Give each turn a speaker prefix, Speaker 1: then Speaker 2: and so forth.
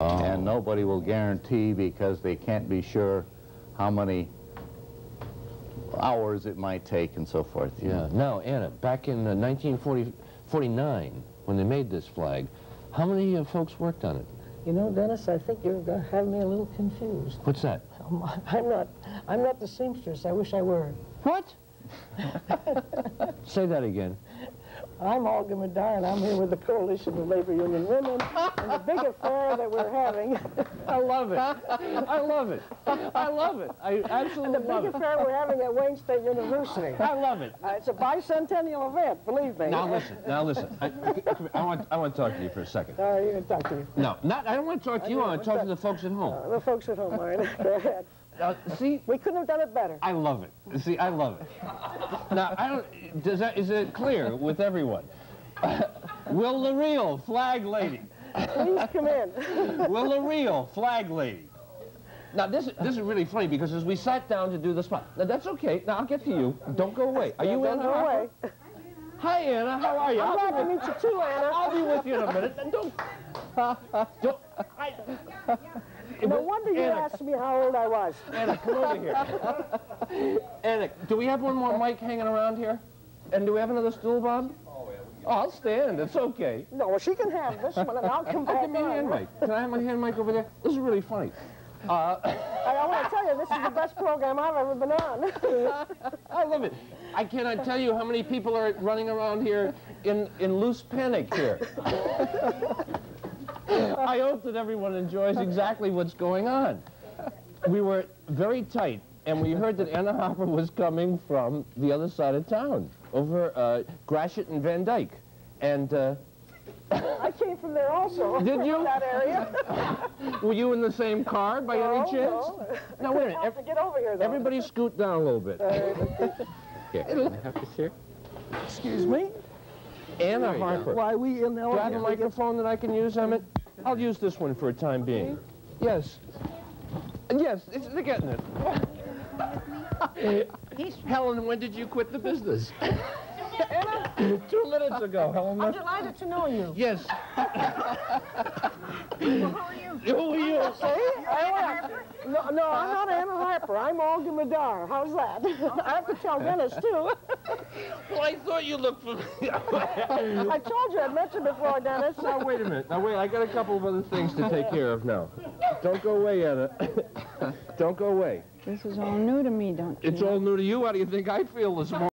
Speaker 1: And nobody will guarantee because they can't be sure how many hours it might take and so forth.
Speaker 2: Yeah. Now, Anna, back in 1949, when they made this flag, how many folks worked on it?
Speaker 3: You know, Dennis, I think you're going to have me a little confused.
Speaker 2: What's that?
Speaker 3: I'm not the seamstress. I wish I were.
Speaker 2: What? Say that again.
Speaker 3: I'm Olga Madar, and I'm here with the Coalition of Labor Union Women and the big affair that we're having.
Speaker 2: I love it. I love it. I love it. I absolutely love it.
Speaker 3: And the big affair we're having at Wayne State University.
Speaker 2: I love it.
Speaker 3: It's a bicentennial event, believe me.
Speaker 2: Now listen. Now listen. I want to talk to you for a second.
Speaker 3: You're going to talk to me.
Speaker 2: No, I don't want to talk to you. I want to talk to the folks at home.
Speaker 3: The folks at home, all right. Go ahead.
Speaker 2: See,
Speaker 3: we couldn't have done it better.
Speaker 2: I love it. See, I love it. Now, is it clear with everyone? Will the real flag lady?
Speaker 3: Please come in.
Speaker 2: Will the real flag lady? Now, this is really funny because as we sat down to do the spot, now that's okay. Now I'll get to you. Don't go away. Are you Anna?
Speaker 3: Don't go away.
Speaker 2: Hi, Anna. How are you?
Speaker 3: I'm glad to meet you too, Anna.
Speaker 2: I'll be with you in a minute.
Speaker 3: No wonder you asked me how old I was.
Speaker 2: Anna, come over here. Anna, do we have one more mic hanging around here? And do we have another stool, Bob? Oh, yeah. Oh, I'll stand. It's okay.
Speaker 3: No, well, she can have this one, and I'll come back.
Speaker 2: Give me a hand mic. Can I have my hand mic over there? This is really funny.
Speaker 3: I want to tell you, this is the best program I've ever been on.
Speaker 2: I love it. I cannot tell you how many people are running around here in loose panic here. I hope that everyone enjoys exactly what's going on. We were very tight, and we heard that Anna Hopper was coming from the other side of town, over Gratiot and Van Dyke. And
Speaker 3: I came from there also.
Speaker 2: Did you?
Speaker 3: That area.
Speaker 2: Were you in the same car by any chance?
Speaker 3: No.
Speaker 2: Now, wait a minute.
Speaker 3: Have to get over here, though.
Speaker 2: Everybody scoot down a little bit.
Speaker 1: Here, can I have this here?
Speaker 3: Excuse me?
Speaker 2: Anna Harper.
Speaker 3: Why, we in
Speaker 2: Do you have a microphone that I can use, Emmett? I'll use this one for a time being. Yes. Yes, they're getting it. Helen, when did you quit the business?
Speaker 3: Anna?
Speaker 2: 2 minutes ago, Helen.
Speaker 3: I'm delighted to know you.
Speaker 2: Yes.
Speaker 3: Who are you?
Speaker 2: Who are you?
Speaker 3: See? No, I'm not Anna Harper. I'm Olga Madar. How's that? I have to tell Dennis, too.
Speaker 2: Well, I thought you looked familiar.
Speaker 3: I told you I'd met you before, Dennis.
Speaker 2: Now, wait a minute. Now, wait. I got a couple of other things to take care of now. Don't go away, Anna. Don't go away.
Speaker 4: This is all new to me, don't you?
Speaker 2: It's all new to you. How do you think I feel this morning?